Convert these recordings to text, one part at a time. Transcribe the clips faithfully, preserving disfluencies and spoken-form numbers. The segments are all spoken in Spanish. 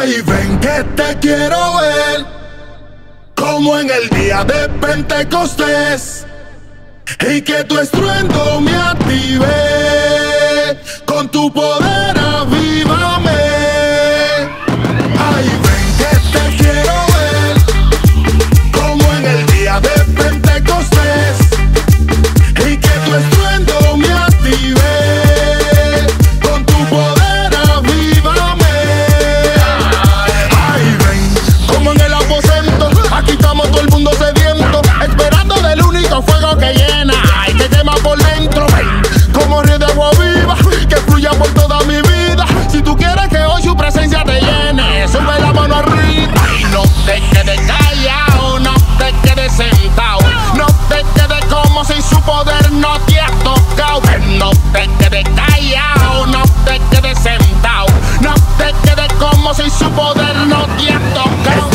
Ay, ven que te quiero ver, como en el día de Pentecostés, y que tu estruendo me active, con tu poder avívame. Ay, ven que te quiero ver, como en el día de Pentecostés, y que tu estruendo me active, con tu poder avívame. Ay, ven, como en el aposento, aquí estamos todo el mundo sediento, esperando del único fuego que llena y que quema por dentro. Ven, como río de agua viva, que fluya por toda mi vida. Si tú quieres que hoy su presencia te llene, sube la mano arriba. Y no te quedes callado, no te quedes sentado, no te quedes como si su poder no te ha tocado. Ven, no te quedes callado, no te quedes sentado, no te quedes como si su poder no te ha tocado.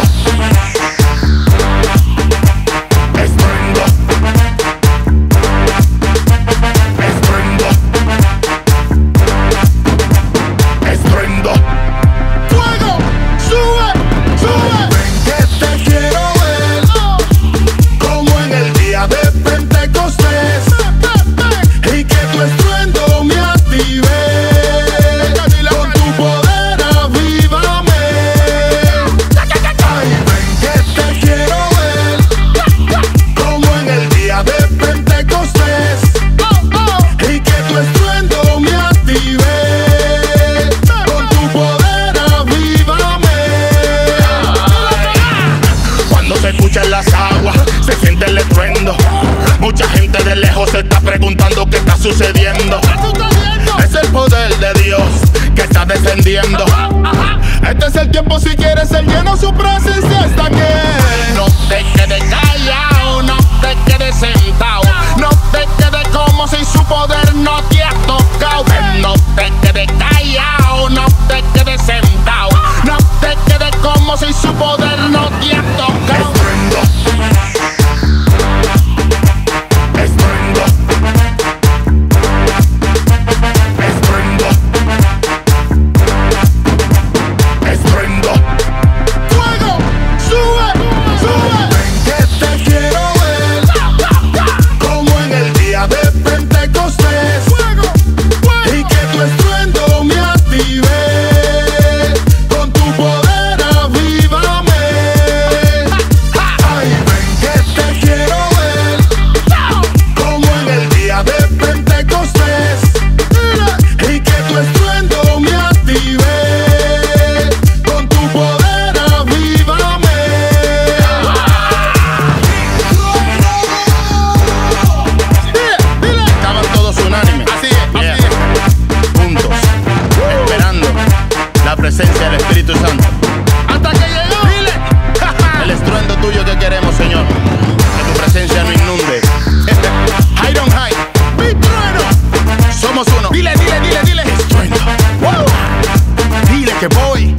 Estruendo, estruendo, estruendo, estruendo. Fuego, sube, sube. Ven que te quiero ver, como en el día de Pentecostés, y que tu estruendo me active, con tu poder avívame. Ay, ven que te quiero ver, como en el día de Pentecostés, y que tu estruendo me active, con tu poder avívame. Cuando se escuchan las aguas, se siente el estruendo. Mucha gente de lejos se está preguntando qué está sucediendo. Es el poder de Dios que está descendiendo. Este es el tiempo si quieres ser lleno, su presencia está aquí. No te quedes callado, no te quedes sentado, no te quedes como si su poder no te ha tocado. No te quedes callado, no te quedes sentado, no te quedes como si su poder no te ha tocado. Estruendo, estruendo, estruendo, estruendo. Fuego, sube, sube. Ven que te quiero ver, como en el día de Pentecostés, y que tu estruendo me active, con tu poder avívame. Ay, ven que te quiero ver, como en el día de Pentecostés, y que tu estruendo me active, con tu poder avívame. Dile, dile. Estaban todos unánimes. Así es, yeah. Así es. Juntos, esperando la presencia del Espíritu Santo. Hasta que llegó. Dile. El estruendo tuyo que queremos, Señor. Que tu presencia nos inunde. High on high. Big trueno. Somos uno. Dile, dile, dile, dile. Estruendo. Wow. Dile que voy.